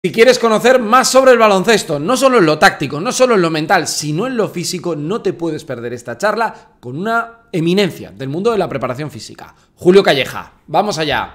Si quieres conocer más sobre el baloncesto, no solo en lo táctico, no solo en lo mental, sino en lo físico, no te puedes perder esta charla con una eminencia del mundo de la preparación física, Julio Calleja. ¡Vamos allá!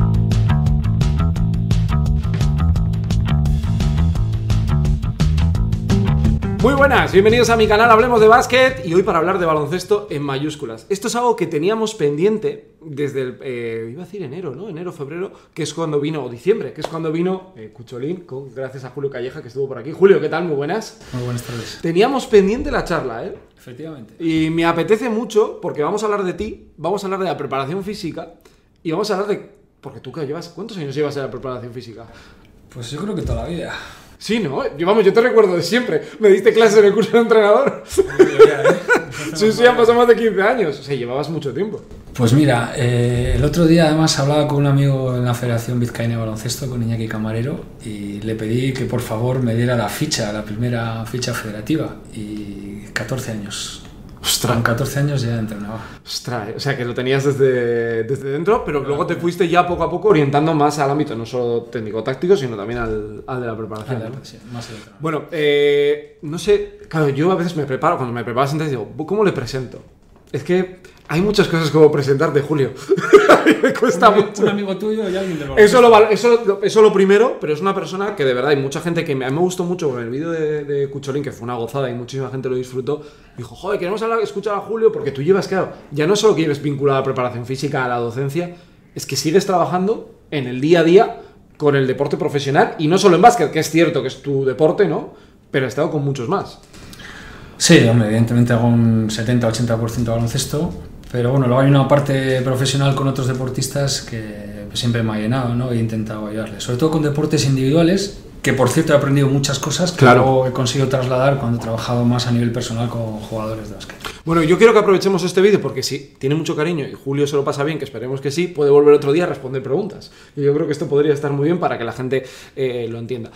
Muy buenas, bienvenidos a mi canal Hablemos de Básquet y hoy para hablar de baloncesto en mayúsculas. Esto es algo que teníamos pendiente desde el, iba a decir enero, ¿no? Enero, febrero, que es cuando vino, o diciembre, que es cuando vino Cucholín, gracias a Julio Calleja que estuvo por aquí. Julio, ¿qué tal? Muy buenas. Muy buenas tardes. Teníamos pendiente la charla, ¿eh? Efectivamente. Y me apetece mucho porque vamos a hablar de ti, vamos a hablar de la preparación física y vamos a hablar de... Porque tú que llevas, ¿cuántos años llevas en la preparación física? Pues yo creo que toda la vida. Sí, ¿no? Yo te recuerdo de siempre. Me diste clases en el curso de entrenador. Sí, han pasado más de 15 años. O sea, llevabas mucho tiempo. Pues mira, el otro día además hablaba con un amigo en la Federación Vizcaína de Baloncesto, con Iñaki Camarero, y le pedí que por favor me diera la primera ficha federativa. Y 14 años. Ostras. Con 14 años ya entrenaba. Ostras, o sea que lo tenías desde dentro, pero luego te fuiste ya poco a poco orientando más al ámbito, no solo técnico-táctico, sino también al de la preparación. Sí, más dentro. Bueno, no sé, claro, yo a veces me preparo, cuando me preparo antes digo, ¿cómo le presento? Es que hay muchas cosas como presentarte, Julio. A mí me cuesta mucho. Un amigo tuyo y alguien de eso lo primero, pero es una persona que de verdad hay mucha gente que a mí me gustó mucho con el vídeo de Cucholín, que fue una gozada y muchísima gente lo disfrutó. Dijo, joder, queremos escuchar a Julio porque tú llevas, claro, ya no solo que lleves vinculado a la preparación física, a la docencia, es que sigues trabajando en el día a día con el deporte profesional y no solo en básquet, que es cierto que es tu deporte, ¿no? Pero he estado con muchos más. Sí, hombre, evidentemente hago un 70-80% de baloncesto, pero bueno, luego hay una parte profesional con otros deportistas que siempre me ha llenado, ¿no? He intentado ayudarles, sobre todo con deportes individuales, que por cierto he aprendido muchas cosas que luego he conseguido trasladar cuando he trabajado más a nivel personal con jugadores de básquet. Bueno, yo quiero que aprovechemos este vídeo porque si tiene mucho cariño y Julio se lo pasa bien, que esperemos que sí, puede volver otro día a responder preguntas. Y yo creo que esto podría estar muy bien para que la gente lo entienda.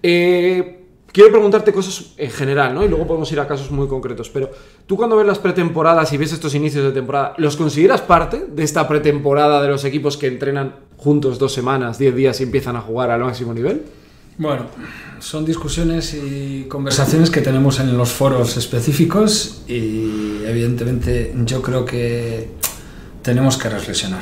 Quiero preguntarte cosas en general, ¿no? Y luego podemos ir a casos muy concretos. Pero tú cuando ves las pretemporadas y ves estos inicios de temporada, ¿los consideras parte de esta pretemporada de los equipos que entrenan juntos 2 semanas, 10 días y empiezan a jugar al máximo nivel? Bueno, son discusiones y conversaciones que tenemos en los foros específicos y evidentemente yo creo que tenemos que reflexionar.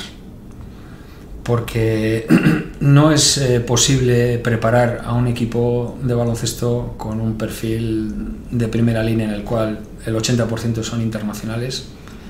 Porque no es posible preparar a un equipo de baloncesto con un perfil de primera línea en el cual el 80% son internacionales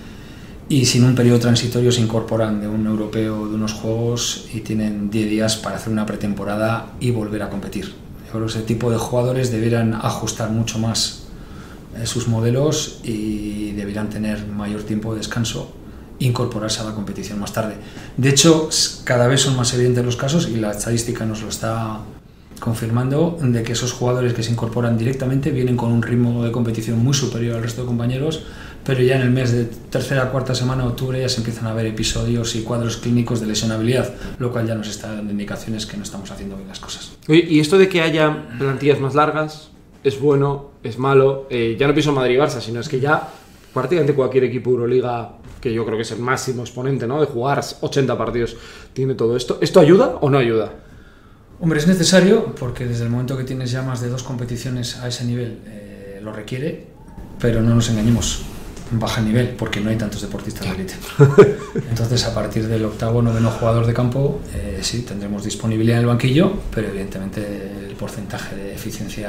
y sin un periodo transitorio se incorporan de un europeo, de unos juegos y tienen 10 días para hacer una pretemporada y volver a competir. Yo creo que ese tipo de jugadores deberían ajustar mucho más sus modelos y deberían tener mayor tiempo de descanso, incorporarse a la competición más tarde. De hecho, cada vez son más evidentes los casos y la estadística nos lo está confirmando de que esos jugadores que se incorporan directamente vienen con un ritmo de competición muy superior al resto de compañeros, pero ya en el mes de tercera, cuarta semana, octubre, ya se empiezan a ver episodios y cuadros clínicos de lesionabilidad, lo cual ya nos está dando indicaciones que no estamos haciendo bien las cosas. Oye, ¿y esto de que haya plantillas más largas es bueno, es malo? Ya no pienso en Madrid y Barça, sino es que ya prácticamente cualquier equipo Euroliga, que yo creo que es el máximo exponente, ¿no?, de jugar 80 partidos, tiene todo esto. ¿Esto ayuda o no ayuda? Hombre, es necesario porque desde el momento que tienes ya más de 2 competiciones a ese nivel lo requiere, pero no nos engañemos, baja nivel porque no hay tantos deportistas de élite. Entonces a partir del 8º, 9º jugador de campo sí tendremos disponibilidad en el banquillo, pero evidentemente el porcentaje de eficiencia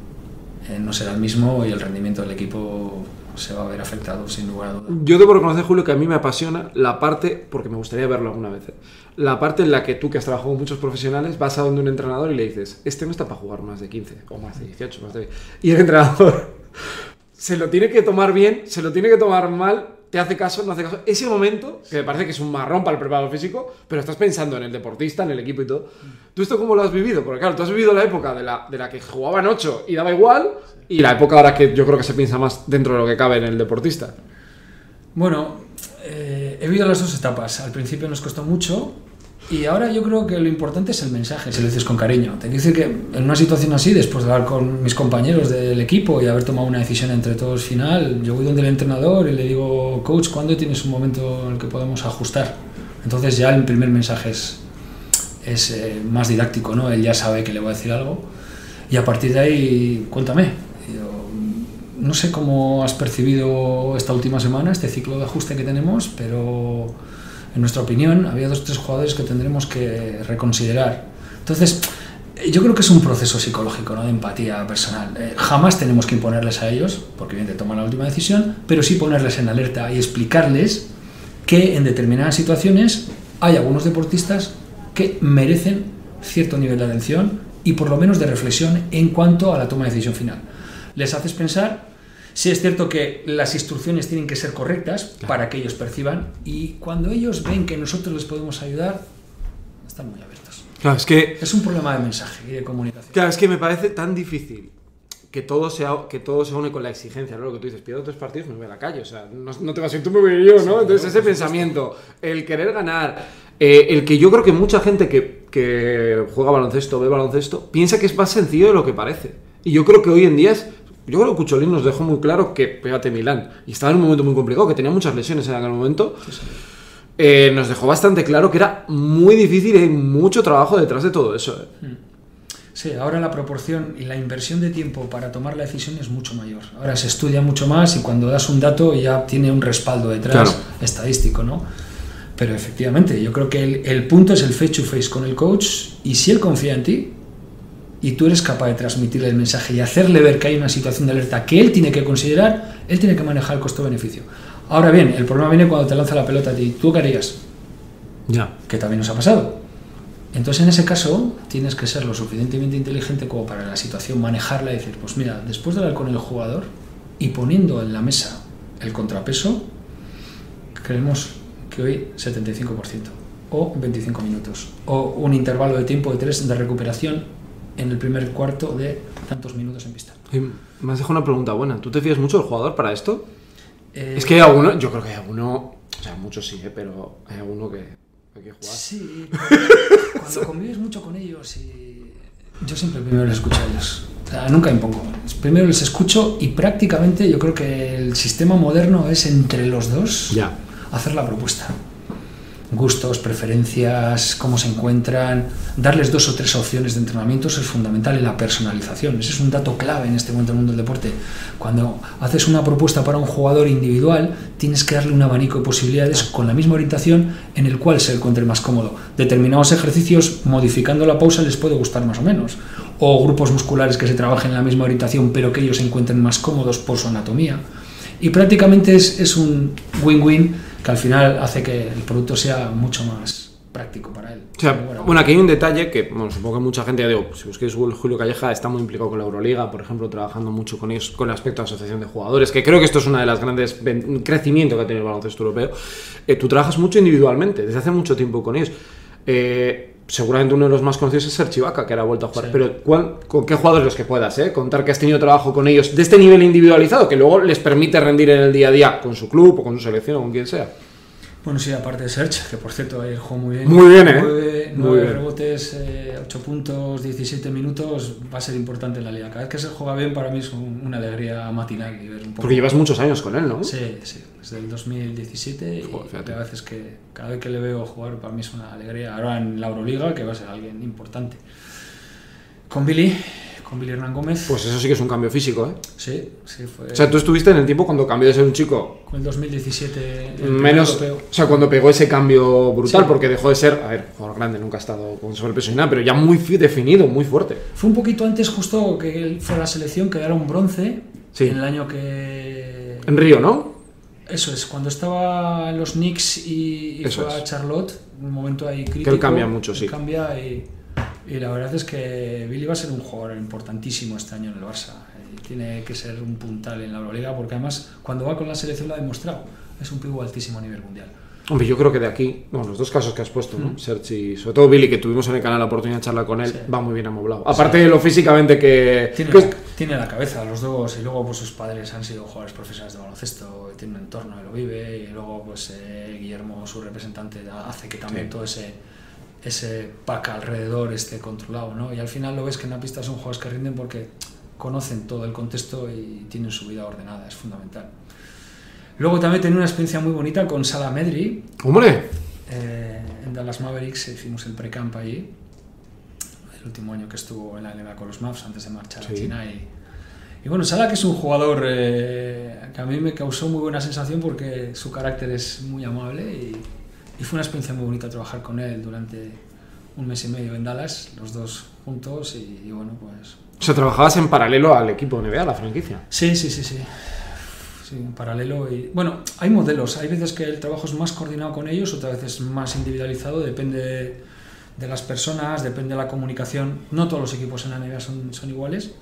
no será el mismo y el rendimiento del equipo se va a ver afectado sin lugar a dudas. Yo debo reconocer, Julio, que a mí me apasiona la parte, porque me gustaría verlo alguna vez, la parte en la que tú, que has trabajado con muchos profesionales, vas a donde un entrenador y le dices, este no está para jugar más de 15 o más de 18, más de 20. Y el entrenador se lo tiene que tomar bien, se lo tiene que tomar mal, te hace caso, no hace caso. Ese momento, que me parece que es un marrón para el preparador físico, pero estás pensando en el deportista, en el equipo y todo. ¿Tú esto cómo lo has vivido? Porque claro, tú has vivido la época de la que jugaban 8 y daba igual, y la época ahora que yo creo que se piensa más dentro de lo que cabe en el deportista. Bueno, he vivido las 2 etapas. Al principio nos costó mucho y ahora yo creo que lo importante es el mensaje, si lo dices con cariño. Te quiero decir que en una situación así, después de hablar con mis compañeros del equipo y haber tomado una decisión entre todos final, yo voy donde el entrenador y le digo, coach, ¿cuándo tienes un momento en el que podemos ajustar? Entonces ya el primer mensaje es, es más didáctico, ¿no? Él ya sabe que le voy a decir algo y a partir de ahí, cuéntame. No sé cómo has percibido esta última semana, este ciclo de ajuste que tenemos, pero en nuestra opinión había 2 o 3 jugadores que tendremos que reconsiderar. Entonces, yo creo que es un proceso psicológico, ¿no? De empatía personal. Jamás tenemos que imponerles a ellos, porque bien te toman la última decisión, pero sí ponerles en alerta y explicarles que en determinadas situaciones hay algunos deportistas que merecen cierto nivel de atención y por lo menos de reflexión en cuanto a la toma de decisión final. Les haces pensar. Sí es cierto que las instrucciones tienen que ser correctas, claro, para que ellos perciban, y cuando ellos ven que nosotros les podemos ayudar, están muy abiertos. Claro, es que es un problema de mensaje y de comunicación. Claro, es que me parece tan difícil que todo se une con la exigencia, ¿no? Lo que tú dices, pierdo 3 partidos, me voy a la calle, o sea, no te vas a ir tú, me voy yo, ¿no? Sí, entonces ese pensamiento, el querer ganar, el que yo creo que mucha gente que juega baloncesto, ve baloncesto, piensa que es más sencillo de lo que parece. Y yo creo que hoy en día yo creo que Cucholín nos dejó muy claro que, fíjate, Milán, y estaba en un momento muy complicado, que tenía muchas lesiones en aquel momento, sí, sí. Nos dejó bastante claro que era muy difícil y hay mucho trabajo detrás de todo eso. Sí, ahora la proporción y la inversión de tiempo para tomar la decisión es mucho mayor. Ahora se estudia mucho más y cuando das un dato ya tiene un respaldo detrás, claro, estadístico, ¿no? Pero efectivamente, yo creo que el punto es el face to face con el coach, y si él confía en ti y tú eres capaz de transmitirle el mensaje y hacerle ver que hay una situación de alerta que él tiene que considerar, él tiene que manejar el costo-beneficio. Ahora bien, el problema viene cuando te lanza la pelota a ti. ¿Tú qué harías? Ya. Que también nos ha pasado. Entonces, en ese caso, tienes que ser lo suficientemente inteligente como para la situación manejarla y decir, pues mira, después de hablar con el jugador y poniendo en la mesa el contrapeso, creemos que hoy 75% o 25 minutos o un intervalo de tiempo de 3 de recuperación en el primer cuarto de tantos minutos en pista. Me has dejado una pregunta buena. ¿Tú te fías mucho del jugador para esto? Es que hay alguno, yo creo que hay alguno, o sea, muchos sí, pero hay alguno que hay que jugar. Sí, cuando convives mucho con ellos, yo siempre primero les escucho a ellos. O sea, nunca impongo. Primero les escucho y prácticamente yo creo que el sistema moderno es entre los dos hacer la propuesta. Gustos, preferencias, cómo se encuentran, darles 2 o 3 opciones de entrenamiento, eso es fundamental en la personalización. Ese es un dato clave en este momento del mundo del deporte. Cuando haces una propuesta para un jugador individual, tienes que darle un abanico de posibilidades con la misma orientación en el cual se encuentre más cómodo. Determinados ejercicios, modificando la pausa, les puede gustar más o menos. O grupos musculares que se trabajen en la misma orientación, pero que ellos se encuentren más cómodos por su anatomía. Y prácticamente es un win-win que al final hace que el producto sea mucho más práctico para él. O sea, bueno, aquí hay un detalle que, bueno, supongo que mucha gente, ya digo, si busquéis Julio Calleja está muy implicado con la Euroliga, por ejemplo, trabajando mucho con ellos, con el aspecto de asociación de jugadores, que creo que esto es una de las grandes crecimientos que ha tenido el baloncesto europeo. Tú trabajas mucho individualmente, desde hace mucho tiempo con ellos. Seguramente uno de los más conocidos es Serge Ibaka, que ahora ha vuelto a jugar. Sí. Pero ¿con qué jugadores los que puedas? Contar que has tenido trabajo con ellos de este nivel individualizado, que luego les permite rendir en el día a día con su club o con su selección o con quien sea. Bueno, sí, aparte de Serge, que por cierto ayer jugó muy bien. Muy bien, 9 rebotes, 8 puntos, 17 minutos, va a ser importante en la liga. Cada vez que se juega bien, para mí es una alegría matinal. Y ver un poco. Porque llevas muchos años con él, ¿no? Sí, desde el 2017. Joder, y cada vez que le veo jugar, para mí es una alegría. Ahora en la Euroliga, que va a ser alguien importante. Con Billy Hernán Gómez. Pues eso sí que es un cambio físico, ¿eh? Sí, fue. O sea, tú estuviste en el tiempo cuando cambió de ser un chico. Con el 2017. Menos. O sea, cuando pegó ese cambio brutal, sí. Porque dejó de ser. A ver, jugador grande, nunca ha estado con sobrepeso ni nada, pero ya muy definido, muy fuerte. Fue un poquito antes, justo que él fue a la selección, quedaron bronce. Sí. En el año que. En Río, ¿no? Eso es, cuando estaba en los Knicks y fue a Charlotte, un momento ahí crítico. Que él cambia mucho, sí. Cambia y la verdad es que Billy va a ser un jugador importantísimo este año en el Barça. Tiene que ser un puntal en la Euroliga porque además cuando va con la selección lo ha demostrado. Es un pívot altísimo a nivel mundial. Hombre, yo creo que de aquí, bueno, los 2 casos que has puesto, ¿no? Serge y sobre todo Billy, que tuvimos en el canal la oportunidad de charlar con él, sí. Va muy bien amoblado. Aparte de lo físicamente que... Tiene la cabeza, los dos, y luego pues sus padres han sido jugadores profesionales de baloncesto, tiene un entorno y lo vive, y luego pues Guillermo, su representante, hace que también todo ese pack alrededor esté controlado, ¿no? Y al final lo ves que en la pista son jugadores que rinden porque conocen todo el contexto y tienen su vida ordenada, es fundamental. Luego también tenía una experiencia muy bonita con Salah Medri. ¡Hombre! en Dallas Mavericks, hicimos el pre-camp allí, el último año que estuvo en la NBA con los Mavs antes de marchar a China. Y bueno, Salah, que es un jugador que a mí me causó muy buena sensación porque su carácter es muy amable y fue una experiencia muy bonita trabajar con él durante un mes y medio en Dallas, los dos juntos y bueno, pues... O sea, trabajabas en paralelo al equipo NBA, a la franquicia. Sí, en paralelo. Y bueno, hay modelos, hay veces que el trabajo es más coordinado con ellos, otras veces más individualizado, depende de las personas, depende de la comunicación. No todos los equipos en la NBA son iguales,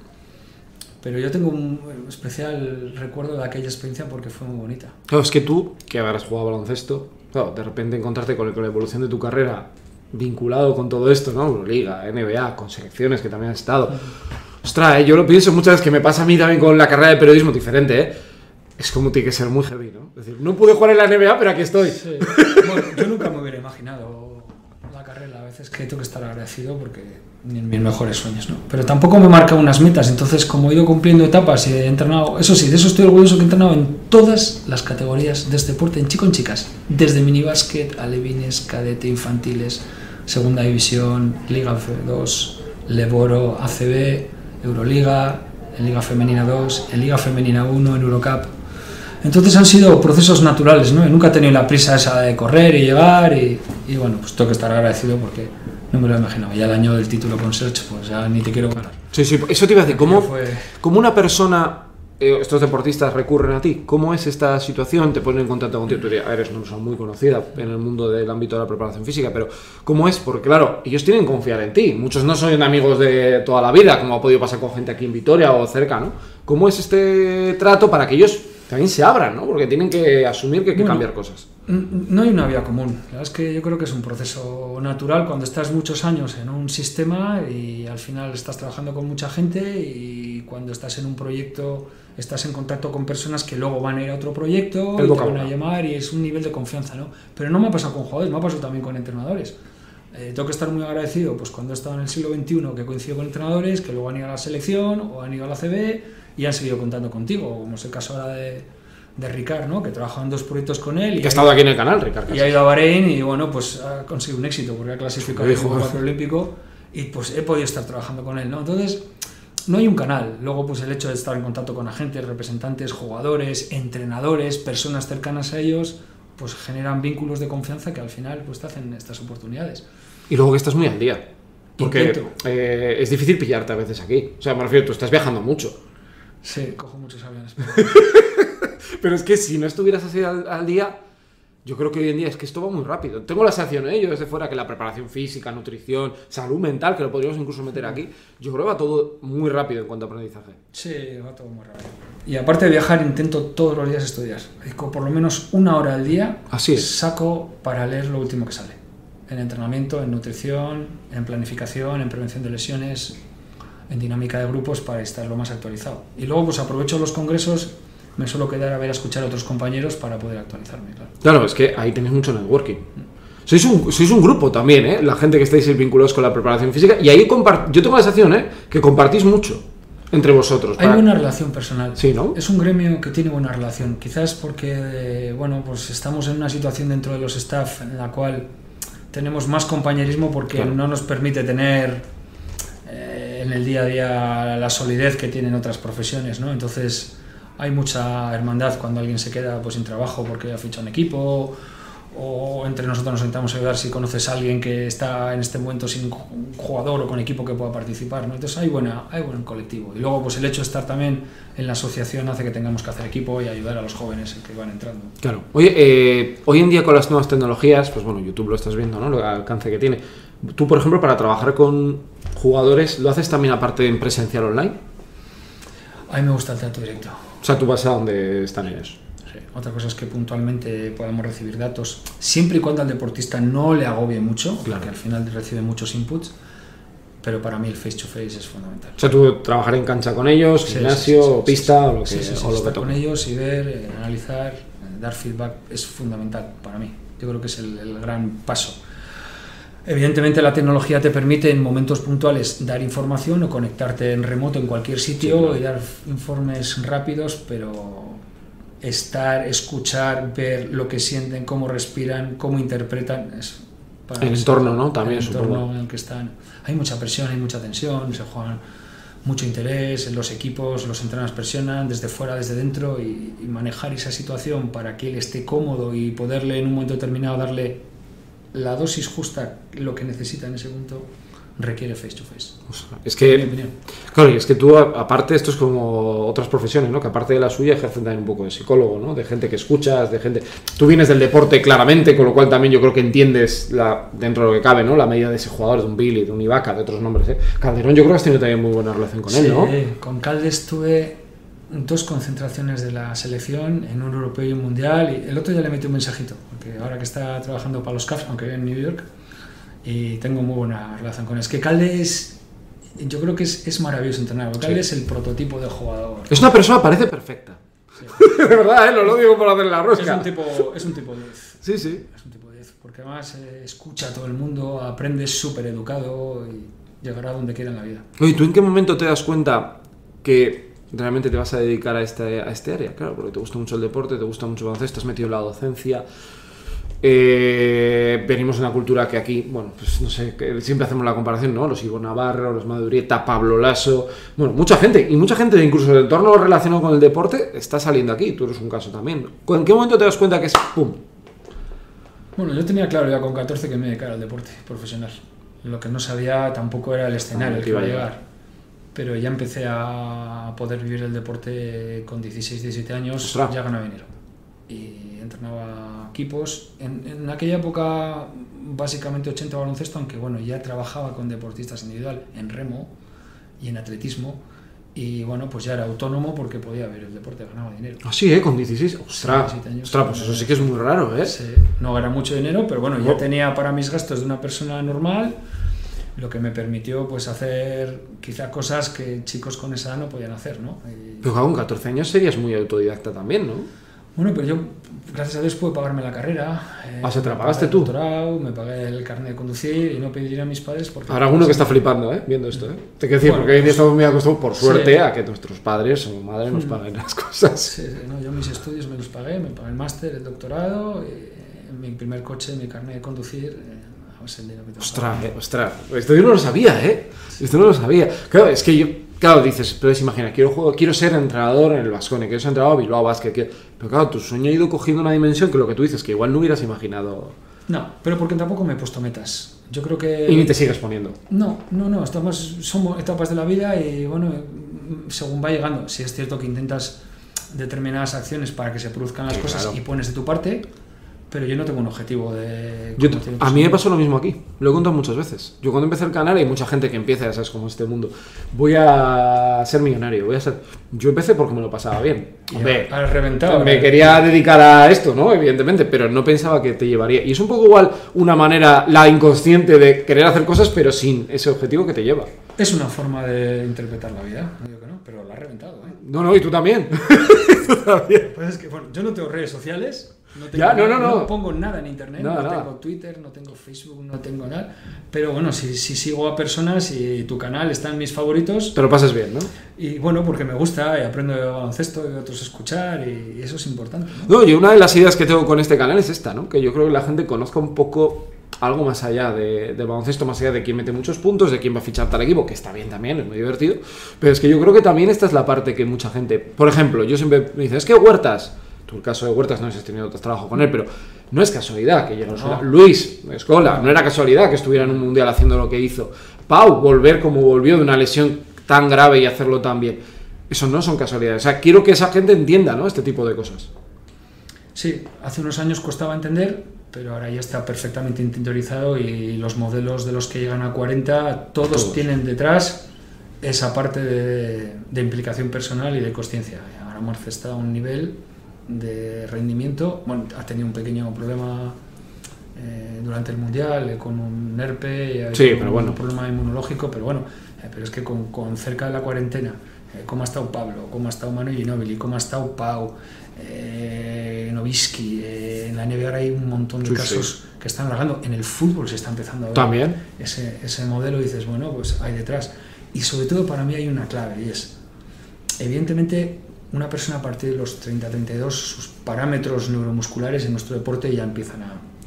pero yo tengo un especial recuerdo de aquella experiencia porque fue muy bonita. Claro, es que tú, que habrás jugado baloncesto, claro, de repente encontrarte con la evolución de tu carrera vinculado con todo esto, ¿no? Euroliga, NBA, con selecciones que también has estado. Ostras, yo lo pienso muchas veces, que me pasa a mí también con la carrera de periodismo diferente, ¿eh? Es como tiene que ser muy heavy, ¿no? Es decir, no pude jugar en la NBA, pero aquí estoy. Sí. Bueno, yo nunca me hubiera imaginado la carrera. A veces que tengo que estar agradecido porque ni en mis mejores sueños, ¿no? Pero tampoco me marca unas metas. Entonces, como he ido cumpliendo etapas y he entrenado... Eso sí, de eso estoy orgulloso, que he entrenado en todas las categorías de este deporte, en chico en chicas. Desde minibásquet, alevines, cadete, infantiles, segunda división, Liga F2, Leboro, ACB, Euroliga, en Liga Femenina 2, en Liga Femenina 1, en Eurocup. Entonces han sido procesos naturales, ¿no? Nunca he tenido la prisa esa de correr y llegar y bueno, pues tengo que estar agradecido porque no me lo he imaginado. Ya el año del título con Serge, pues ya ni te quiero ganar. Sí, eso te iba a decir. ¿Cómo una persona, estos deportistas recurren a ti? ¿Cómo es esta situación? Te ponen en contacto contigo. Tú eres una persona muy conocida en el mundo del ámbito de la preparación física, pero ¿cómo es? Porque claro, ellos tienen que confiar en ti. Muchos no son amigos de toda la vida, como ha podido pasar con gente aquí en Vitoria o cerca, ¿no? ¿Cómo es este trato para que ellos también se abran, ¿no? Porque tienen que asumir que hay que cambiar cosas. No hay una vía común. La verdad es que yo creo que es un proceso natural cuando estás muchos años en un sistema y al final estás trabajando con mucha gente y cuando estás en un proyecto estás en contacto con personas que luego van a ir a otro proyecto y te van a llamar y es un nivel de confianza, ¿no? Pero no me ha pasado con jugadores, me ha pasado también con entrenadores. Tengo que estar muy agradecido pues cuando he estado en el siglo XXI que coincido con entrenadores que luego han ido a la selección o han ido a la CB y han seguido contando contigo, como es el caso ahora de Ricard, ¿no? Que trabaja en dos proyectos con él. Y que ha estado aquí en el canal, Ricard. Y ha ido a Bahrein y bueno, pues ha conseguido un éxito porque ha clasificado al cuadro olímpico y pues he podido estar trabajando con él, ¿no? Entonces, no hay un canal. Luego, pues el hecho de estar en contacto con agentes, representantes, jugadores, entrenadores, personas cercanas a ellos, pues generan vínculos de confianza que al final pues te hacen estas oportunidades. Y luego que estás muy al día. Porque es difícil pillarte a veces aquí. O sea, me refiero, tú estás viajando mucho. Sí, cojo muchos aviones. Pero es que si no estuvieras así al día, yo creo que hoy en día es que esto va muy rápido. Tengo la sensación, yo desde fuera, que la preparación física, nutrición, salud mental, que lo podríamos incluso meter aquí, yo creo que va todo muy rápido en cuanto a aprendizaje. Sí, va todo muy rápido. Y aparte de viajar, intento todos los días estudiar. Por lo menos una hora al día saco para leer lo último que sale. En entrenamiento, en nutrición, en planificación, en prevención de lesiones, en dinámica de grupos para estar lo más actualizado. Y luego pues aprovecho los congresos, me suelo quedar a escuchar a otros compañeros para poder actualizarme, claro. Claro, es que ahí tenéis mucho networking. Sois un grupo también, ¿eh? La gente que estáis vinculados con la preparación física. Y ahí yo tengo la sensación, que compartís mucho entre vosotros. Hay buena relación personal. Sí, ¿no? Es un gremio que tiene buena relación. Quizás porque, bueno, pues estamos en una situación dentro de los staff en la cual tenemos más compañerismo porque no nos permite tener en el día a día la solidez que tienen otras profesiones, ¿no? Entonces hay mucha hermandad cuando alguien se queda pues sin trabajo porque ha fichado un equipo o entre nosotros nos intentamos ayudar si conoces a alguien que está en este momento sin jugador o con equipo que pueda participar, ¿no? Entonces hay buen colectivo y luego pues el hecho de estar también en la asociación hace que tengamos que hacer equipo y ayudar a los jóvenes que van entrando. Claro. Oye, hoy en día con las nuevas tecnologías, pues bueno, YouTube lo estás viendo, ¿no? El alcance que tiene. Tú, por ejemplo, para trabajar con jugadores, ¿lo haces también aparte en presencial online? A mí me gusta el trato directo. O sea, tú vas a donde están ellos. Sí. Otra cosa es que puntualmente podamos recibir datos, siempre y cuando al deportista no le agobie mucho, porque al final recibe muchos inputs, pero para mí el face-to-face es fundamental. O sea, tú trabajar en cancha con ellos, gimnasio, pista, o lo que estar con ellos y ver, analizar, dar feedback es fundamental para mí. Yo creo que es el gran paso. Evidentemente la tecnología te permite en momentos puntuales dar información o conectarte en remoto en cualquier sitio y dar informes rápidos, pero estar, escuchar, ver lo que sienten, cómo respiran, cómo interpretan. El entorno, ¿no? También el entorno supongo. en el que están. Hay mucha presión, hay mucha tensión, se juegan mucho interés, en los equipos, los entrenadores presionan desde fuera, desde dentro, y manejar esa situación para que él esté cómodo y poderle en un momento determinado darle la dosis justa, lo que necesita en ese punto, requiere face to face. O sea, es que, claro, y es que tú, aparte, esto es como otras profesiones, ¿no? Que aparte de la suya ejercen también un poco de psicólogo, ¿no? De gente que escuchas, de gente... Tú vienes del deporte claramente, con lo cual también yo creo que entiendes, dentro de lo que cabe, ¿no? La medida de ese jugador, de un Billy, de un Ibaka, de otros nombres, ¿eh? Calderón, yo creo que has tenido también muy buena relación con él, ¿no? Sí, con Caldes tuve 2 concentraciones de la selección, en un europeo y un mundial, y el otro día le metí un mensajito, porque ahora que está trabajando para los Cavs, aunque vive en New York, y tengo muy buena relación con él. Es que Caldes, yo creo que es maravilloso entrenar. Caldes es el prototipo de jugador. Es una persona, parece perfecta. Sí. De verdad, no lo digo por hacer la rosca. Es un tipo 10. Sí, sí. Es un tipo 10, porque además escucha a todo el mundo, aprende súper educado y llegará a donde quiera en la vida. Oye, ¿tú en qué momento te das cuenta que realmente te vas a dedicar a este área? Claro, porque te gusta mucho el deporte, te gusta mucho el baloncesto, has metido en la docencia. Venimos de una cultura que aquí, bueno, pues no sé, que siempre hacemos la comparación, ¿no? Los Ivo Navarro, los Madurieta, Pablo Lasso, bueno, mucha gente incluso del entorno relacionado con el deporte está saliendo aquí, tú eres un caso también. ¿En qué momento te das cuenta que es pum? Bueno, yo tenía claro ya con 14 que me dedicara al deporte profesional. Lo que no sabía tampoco era el escenario que iba a llegar. Pero ya empecé a poder vivir el deporte con 16, 17 años. ¡Ostras! Ya ganaba dinero. Y entrenaba equipos. En aquella época, básicamente 80 baloncesto, aunque bueno, ya trabajaba con deportistas individual en remo y en atletismo. Y bueno, pues ya era autónomo porque podía ver el deporte, ganaba dinero. Ah, sí, ¿eh? Con 16. ¡Ostras! Ostras, pues eso sí que es muy raro, ¿eh? Sí, no era mucho dinero, pero bueno, ya tenía para mis gastos de una persona normal, lo que me permitió pues hacer quizá cosas que chicos con esa edad no podían hacer, ¿no? Pero con 14 años serías muy autodidacta también, ¿no? Bueno, pero yo, gracias a Dios, pude pagarme la carrera. ¿Se te la pagaste tú? Doctorado, me pagué el carnet de conducir y no pediré a mis padres porque... Habrá alguno que está flipando, viendo esto, Te quiero decir, bueno, porque hoy día estamos muy acostumbrados, por suerte, sí, a que nuestros padres o madres nos paguen las cosas. Sí, no, yo mis estudios me los pagué, me pagué el máster, el doctorado, mi primer coche, mi carnet de conducir... Ostras, esto yo no lo sabía, Esto no lo sabía. Claro, es que yo... Claro, dices, pero imagina, quiero ser entrenador en el Baskonia, quiero ser entrenador en Bilbao Basket, pero claro, tu sueño ha ido cogiendo una dimensión que lo que tú dices, que igual no hubieras imaginado. No, pero porque tampoco me he puesto metas. Yo creo que... Y ni te sigues poniendo. No, somos etapas de la vida y bueno, según va llegando, si es cierto que intentas determinadas acciones para que se produzcan las cosas, claro, y pones de tu parte... Pero yo no tengo un objetivo de... A mí me pasó lo mismo aquí, lo he contado muchas veces. Yo cuando empecé el canal, hay mucha gente que empieza, ya sabes, como este mundo. Voy a ser millonario, Yo empecé porque me lo pasaba bien. Hombre, has reventado. Me quería dedicar a esto, ¿no? Evidentemente, pero no pensaba que te llevaría. Y es un poco igual una manera, la inconsciente, de querer hacer cosas, pero sin ese objetivo que te lleva. Es una forma de interpretar la vida, no digo que no, pero la has reventado, No, y tú también. Tú también. Pues es que, bueno, yo no tengo redes sociales. No pongo nada en internet, no tengo Twitter, no tengo Facebook, no tengo nada. Pero bueno, si sigo a personas y tu canal está en mis favoritos. Te lo pasas bien, ¿no? Y bueno, porque me gusta y aprendo de baloncesto y de otros escuchar y eso es importante, ¿no? Y una de las ideas que tengo con este canal es esta, ¿no? Que yo creo que la gente conozca un poco algo más allá de baloncesto, más allá de quién mete muchos puntos, de quién va a fichar tal equipo, que está bien también, es muy divertido. Pero es que yo creo que también esta es la parte que mucha gente... Por ejemplo, yo siempre me dicen, es que Huertas... El caso de Huertas, no sé si has tenido otro trabajo con él, pero no es casualidad que llegó. No. Luis Escola, no era casualidad que estuviera en un mundial haciendo lo que hizo. Pau, volver como volvió de una lesión tan grave y hacerlo tan bien. Eso no son casualidades. O sea, quiero que esa gente entienda, ¿no?, este tipo de cosas. Sí, hace unos años costaba entender, pero ahora ya está perfectamente interiorizado y los modelos de los que llegan a 40, todos tienen detrás esa parte de implicación personal y de consciencia. Ahora Marce está a un nivel de rendimiento, bueno, ha tenido un pequeño problema durante el mundial con un herpe, un problema inmunológico, pero bueno, pero es que con cerca de la cuarentena, cómo ha estado Pablo, cómo ha estado Manu Ginóbili, cómo ha estado Pau, Nowitzki, en la NBA ahora hay un montón de casos que están alargando, en el fútbol se está empezando a ver también ese modelo y dices, bueno, pues hay detrás, y sobre todo para mí hay una clave y es, evidentemente, una persona a partir de los 30-32, sus parámetros neuromusculares en nuestro deporte ya empiezan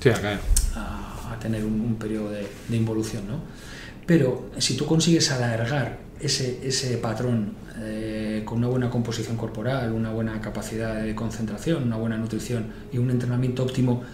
a tener un periodo de involución, ¿no? Pero si tú consigues alargar ese patrón con una buena composición corporal, una buena capacidad de concentración, una buena nutrición y un entrenamiento óptimo,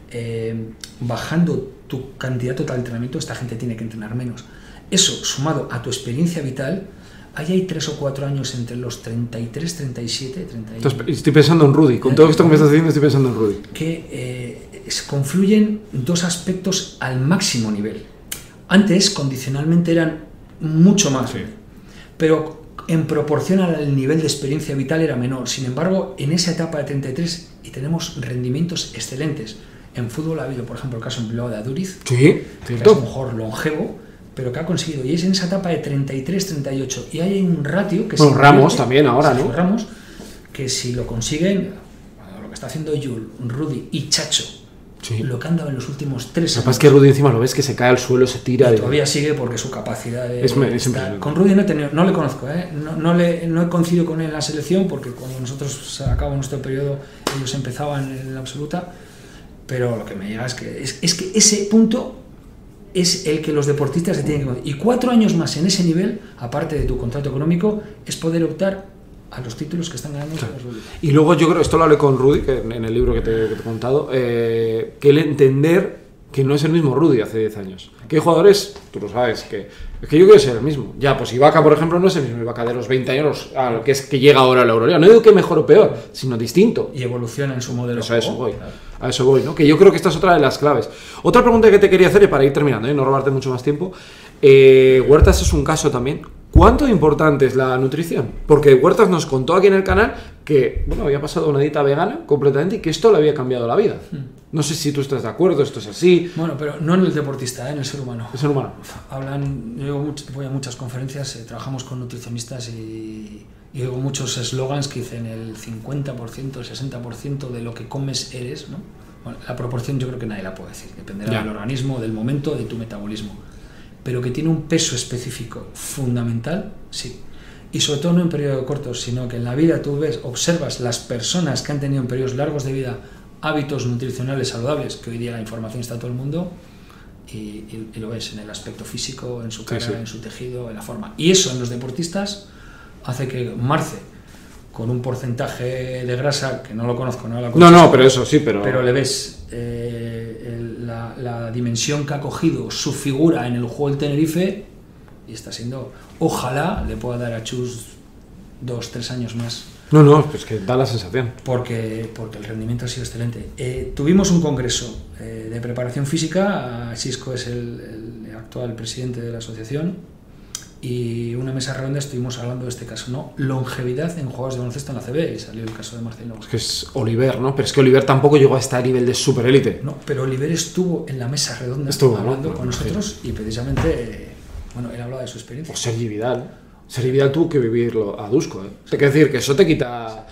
bajando tu cantidad total de entrenamiento, esta gente tiene que entrenar menos. Eso, sumado a tu experiencia vital, ahí hay 3 o 4 años entre los 33, 37, 38. Estoy pensando en Rudy. Con todo esto que me estás diciendo, estoy pensando en Rudy. Que confluyen dos aspectos al máximo nivel. Antes, condicionalmente, eran mucho más. Sí. Pero en proporción al nivel de experiencia vital era menor. Sin embargo, en esa etapa de 33 y tenemos rendimientos excelentes. En fútbol ha habido, por ejemplo, el caso en Bilbao de Aduriz, que es a lo mejor longevo, pero que ha conseguido, y es en esa etapa de 33-38, y hay un ratio que Ramos también ahora, ¿no? Ramos, que si lo consiguen, lo que está haciendo Jules, Rudy y Chacho, lo que han dado en los últimos 3 años. Lo que pasa es que Rudy encima lo ves que se cae al suelo, se tira. Y todavía sigue porque su capacidad de... Es impresionante. Con Rudy no le conozco, no he coincidido con él en la selección, porque cuando nosotros acabamos nuestro periodo, ellos empezaban en la absoluta, pero lo que me llega es que ese punto es el que los deportistas se tienen que conocer. Y 4 años más en ese nivel, aparte de tu contrato económico, es poder optar a los títulos que están ganando. Claro. Y luego yo creo, esto lo hablé con Rudy, que en el libro que te he contado, que el entender que no es el mismo Rudy hace 10 años. Que hay jugadores, tú lo sabes, que es que yo quiero ser el mismo. Ya, pues Ibaka, por ejemplo, no es el mismo Ibaka de los 20 años a lo que es que llega ahora a la Euroliga. No digo que mejor o peor, sino distinto. Y evoluciona en su modelo. Eso, a eso voy, ¿no? Que yo creo que esta es otra de las claves. Otra pregunta que te quería hacer, y para ir terminando, no robarte mucho más tiempo, Huertas es un caso también. ¿Cuánto importante es la nutrición? Porque Huertas nos contó aquí en el canal que, bueno, había pasado una dieta vegana completamente y que esto le había cambiado la vida. No sé si tú estás de acuerdo, esto es así. Bueno, pero no en el deportista, en el ser humano. El ser humano. Yo voy a muchas conferencias, trabajamos con nutricionistas y oigo muchos eslogans que dicen el 50%, el 60% de lo que comes eres, ¿no? Bueno, la proporción yo creo que nadie la puede decir, dependerá del organismo, del momento, de tu metabolismo. Pero que tiene un peso específico fundamental, sí. Y sobre todo no en periodos cortos, sino que en la vida tú observas las personas que han tenido en periodos largos de vida hábitos nutricionales saludables, que hoy día la información está a todo el mundo, y lo ves en el aspecto físico, en su cara, en su tejido, en la forma. Y eso en los deportistas hace que Marce, con un porcentaje de grasa, que no lo conozco, no la conozco. No, pero eso sí, pero le ves la dimensión que ha cogido su figura en el juego del Tenerife, y está siendo, ojalá le pueda dar a Chus 2-3 años más. No, pues que da la sensación. Porque el rendimiento ha sido excelente. Tuvimos un congreso de preparación física, Xisco es el actual presidente de la asociación, y una mesa redonda estuvimos hablando de este caso, ¿no? Longevidad en jugadores de baloncesto en la CB, y salió el caso de Marcelo. Es que es Oliver, ¿no? Pero es que Oliver tampoco llegó a este nivel de superélite. No, pero Oliver estuvo en la mesa redonda hablando con nosotros, y precisamente, él hablaba de su experiencia. O Sergi Vidal tuvo que vivirlo a Dusko, ¿eh? Te quiero decir que eso te quita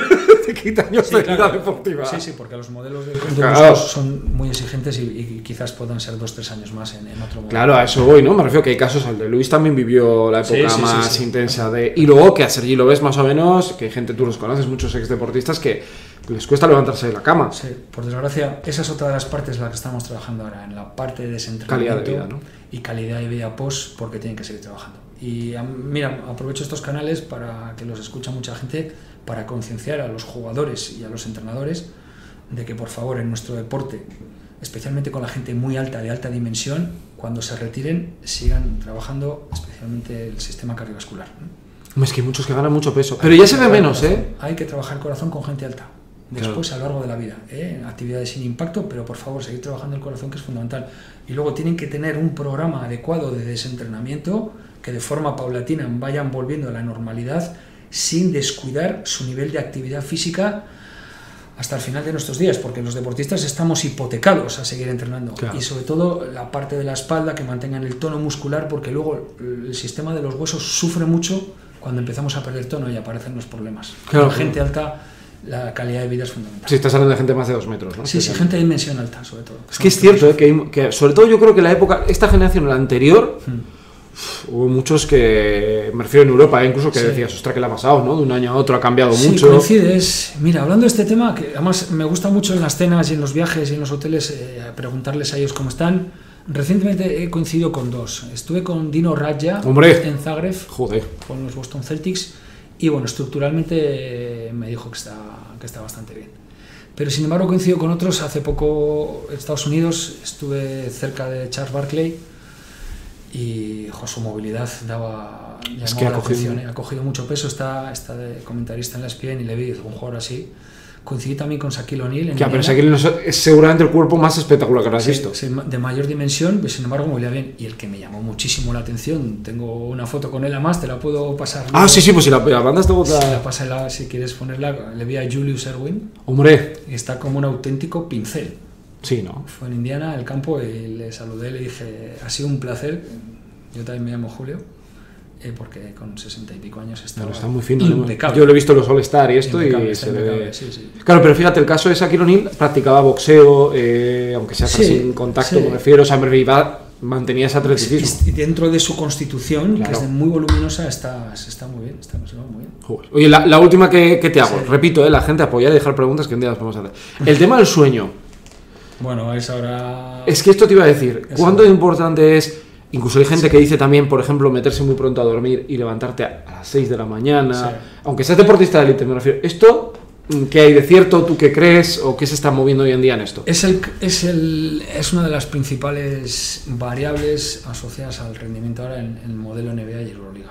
años de vida deportiva. Sí, porque los modelos de Dusko son muy exigentes y quizás puedan ser 2-3 años más en otro momento. Claro, a eso voy, ¿no? Me refiero que hay casos, el de Luis también vivió la época más intensa de... Y luego que a Sergi lo ves más o menos, que hay gente, tú los conoces, muchos exdeportistas que les cuesta levantarse de la cama. Sí, por desgracia, esa es otra de las partes en la que estamos trabajando ahora, en la parte de desentrenamiento. Calidad de vida, ¿no? Y calidad de vida post, porque tienen que seguir trabajando. Y mira, aprovecho estos canales para que los escucha mucha gente, para concienciar a los jugadores y a los entrenadores de que por favor en nuestro deporte, especialmente con la gente muy alta, de alta dimensión, cuando se retiren sigan trabajando especialmente el sistema cardiovascular. Es que hay muchos que ganan mucho peso, pero ya se ve menos, ¿eh? Hay que trabajar el corazón con gente alta. Después, a lo largo de la vida, actividades sin impacto, pero por favor, seguir trabajando el corazón, que es fundamental. Y luego tienen que tener un programa adecuado de desentrenamiento que de forma paulatina vayan volviendo a la normalidad sin descuidar su nivel de actividad física hasta el final de nuestros días, porque los deportistas estamos hipotecados a seguir entrenando. Claro. Y sobre todo la parte de la espalda, que mantengan el tono muscular, porque luego el sistema de los huesos sufre mucho cuando empezamos a perder tono y aparecen los problemas. Claro. Con gente alta, la calidad de vida es fundamental. Sí, estás hablando de gente más de 2 metros, ¿no? Sí, gente de dimensión alta, sobre todo. Es que es cierto, que sobre todo yo creo que la época, esta generación, la anterior, Hubo muchos que, me refiero en Europa, incluso que Sí. decías, ostras, ¿qué le ha pasado, no? De un año a otro ha cambiado Sí, mucho. coincides. Mira, hablando de este tema, que además me gusta mucho en las cenas y en los viajes y en los hoteles preguntarles a ellos cómo están. Recientemente he coincidido con dos. Estuve con Dino Radja ¡Hombre! en Zagreb, Joder. con los Boston Celtics, y bueno, estructuralmente me dijo que está bastante bien. Pero sin embargo coincido con otros. Hace poco en Estados Unidos estuve cerca de Charles Barkley y su movilidad llamó que ha la cogido- atención, ha cogido mucho peso. Está de comentarista en la ESPN y le vi un jugador así. Coincidí también con Shaquille O'Neal en Ya, pero Indiana. Shaquille es seguramente el cuerpo más espectacular que has visto. Sí, de mayor dimensión, pues, sin embargo movilidad bien. Y el que me llamó muchísimo la atención, tengo una foto con él, además te la puedo pasar. Ah, sí, pues si la banda está Si botada. la pasa, si quieres ponerla. Le vi a Julius Erwin Hombre, y está como un auténtico pincel. sí, ¿no? Fue en Indiana, el campo, y le saludé, le dije, ha sido un placer. Yo también me llamo Julio, porque con 60 y pico años estaba Pero está muy fino. impecable. Yo lo he visto en los All-Star y esto Impecable, y está se le impecable, ve... sí. Claro, pero fíjate, el caso de Shaquille O'Neal practicaba boxeo, aunque sea Sí, sin contacto, sí. me refiero, o sea, mantenía ese atleticismo. Y dentro de su constitución, Claro. que es muy voluminosa, está muy bien, está muy bien. Joder. Oye, la última que te hago, Sí. repito, la gente apoya y dejar preguntas que un día las podemos hacer. El tema del sueño. Bueno, es ahora... Es que esto te iba a decir, Eso. ¿cuánto importante es? Incluso hay gente que dice también, por ejemplo, meterse muy pronto a dormir y levantarte a las 6 de la mañana, Sí. aunque seas deportista de élite, me refiero. ¿Esto qué hay de cierto? ¿Tú qué crees? ¿O qué se está moviendo hoy en día en esto? Es una de las principales variables asociadas al rendimiento ahora en el modelo NBA y Euroliga.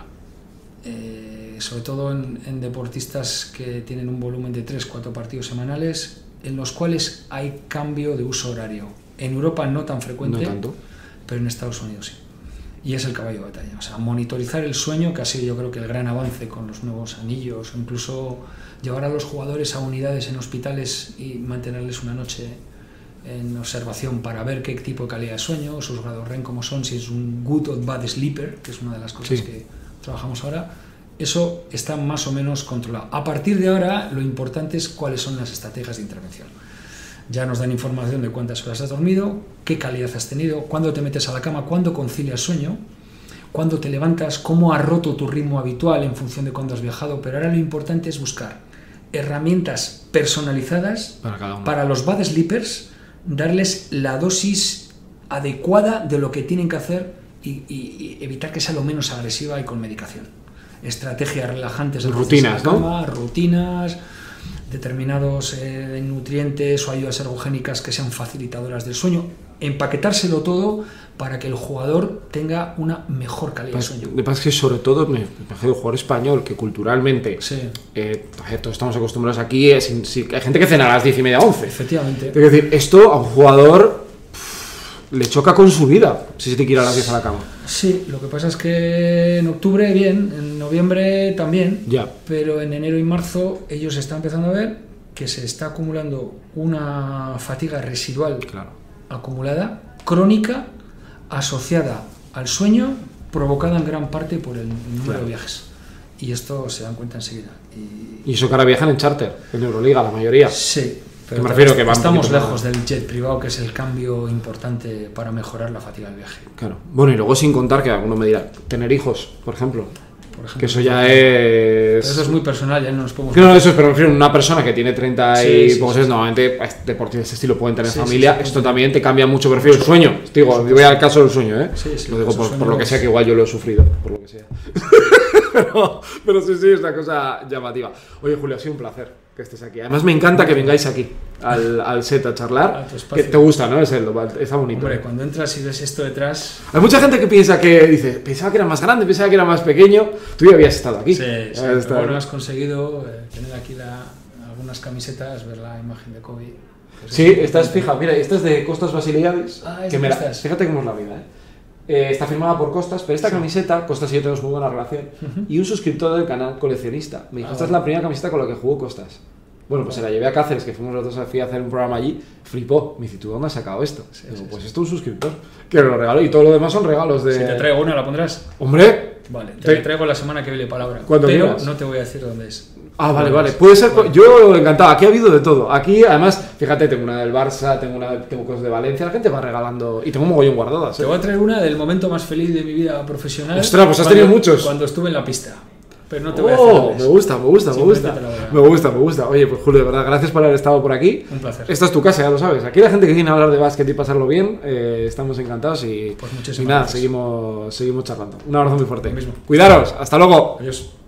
Sobre todo en deportistas que tienen un volumen de 3-4 partidos semanales, en los cuales hay cambio de uso horario. En Europa no tan frecuente, No tanto. pero en Estados Unidos sí. Y es el caballo de batalla. O sea, monitorizar el sueño, que ha sido yo creo que el gran avance con los nuevos anillos, o incluso llevar a los jugadores a unidades en hospitales y mantenerles una noche en observación para ver qué tipo de calidad de sueño, sus grados REM como son, si es un good o bad sleeper, que es una de las cosas Sí. que trabajamos ahora. Eso está más o menos controlado. A partir de ahora, lo importante es cuáles son las estrategias de intervención. Ya nos dan información de cuántas horas has dormido, qué calidad has tenido, cuándo te metes a la cama, cuándo concilias sueño, cuándo te levantas, cómo ha roto tu ritmo habitual en función de cuándo has viajado. Pero ahora lo importante es buscar herramientas personalizadas Para cada uno. para los bad sleepers, darles la dosis adecuada de lo que tienen que hacer y evitar que sea lo menos agresiva y con medicación. Estrategias relajantes, Rutinas, ¿no? cama, rutinas, determinados nutrientes o ayudas ergogénicas que sean facilitadoras del sueño, empaquetárselo todo para que el jugador tenga una mejor calidad de sueño. Lo que pasa es que sobre todo me imagino el jugador español que culturalmente Sí, todos estamos acostumbrados aquí, hay gente que cena a las 10:30, 11. efectivamente. Es decir, esto a un jugador le choca con su vida si se te quiere ir a las 10 a la cama. Sí, lo que pasa es que en octubre bien, en noviembre también, Ya. pero en enero y marzo ellos están empezando a ver que se está acumulando una fatiga residual Claro. acumulada, crónica, asociada al sueño, provocada en gran parte por el número Claro. de viajes. Y esto se dan cuenta enseguida. Y eso que ahora viajan en charter, en Euroliga, la mayoría. Sí, Que me refiero que va un estamos poquito lejos más. del jet privado, que es el cambio importante para mejorar la fatiga del viaje. Claro. Bueno, y luego sin contar que alguno me dirá, tener hijos, por ejemplo. Por ejemplo, Que eso ya pero es... eso es muy personal, ya no nos podemos... Que no, eso es, pero me refiero a una persona que tiene 30 Sí, y sí, pocos sí, años, sí. normalmente deportistas de este estilo pueden tener Sí, familia. sí, sí, Esto sí. también te cambia mucho, prefiero el sueño. Digo, voy al caso del sueño, ¿eh? Sí, sí, lo digo el por sueño lo que es- sea, que igual yo lo he sufrido, por lo que sea. pero sí, es una cosa llamativa. Oye, Julio, ha sido un placer que estés aquí. Además, me encanta que vengáis aquí, al set a charlar. A tu espacio. Que te gusta, ¿no? Está bonito. Hombre, cuando entras y ves esto detrás... Hay mucha gente que piensa que dice, pensaba que era más grande, pensaba que era más pequeño. Tú ya habías estado aquí. Sí, Habías pero estado bueno, aquí. has conseguido tener aquí algunas camisetas, ver la imagen de Kobe. Pues Sí, es esta es importante. fija. Mira, esta es de Costas Basiliadis. Ah, es que de me la- Costas. Fíjate cómo es la vida, ¿eh? Está firmada por Costas, pero esta camiseta, Costas y yo tenemos muy buena relación. Y un suscriptor del canal, coleccionista, me dijo, esta es la primera camiseta con la que jugó Costas. Bueno, pues se la llevé a Cáceres, que fuimos los dos, fui a hacer un programa allí, flipó. Me dice, ¿tú dónde has sacado esto? Digo, pues esto es un suscriptor, que me lo regaló, y todo lo demás son regalos de... Si te traigo una, ¿la pondrás? Hombre, Vale, te traigo la semana que viene palabra. Cuando pero quieras. no te voy a decir dónde es. Vale. Puede ser. Vale. Yo encantado. Aquí ha habido de todo. Aquí, además, fíjate, tengo una del Barça, tengo cosas de Valencia. La gente va regalando. Y tengo un mogollón guardadas. Te voy a traer una del momento más feliz de mi vida profesional. Ostras, pues has tenido muchos. Cuando estuve en la pista. Pero no te voy a decir. Me gusta. Oye, pues Julio, de verdad, gracias por haber estado por aquí. Un placer. Esta es tu casa, ya lo sabes. Aquí la gente que viene a hablar de básquet y pasarlo bien, estamos encantados y, pues y nada, seguimos charlando. Un abrazo muy fuerte. Lo mismo. Cuidaros, hasta luego. Adiós.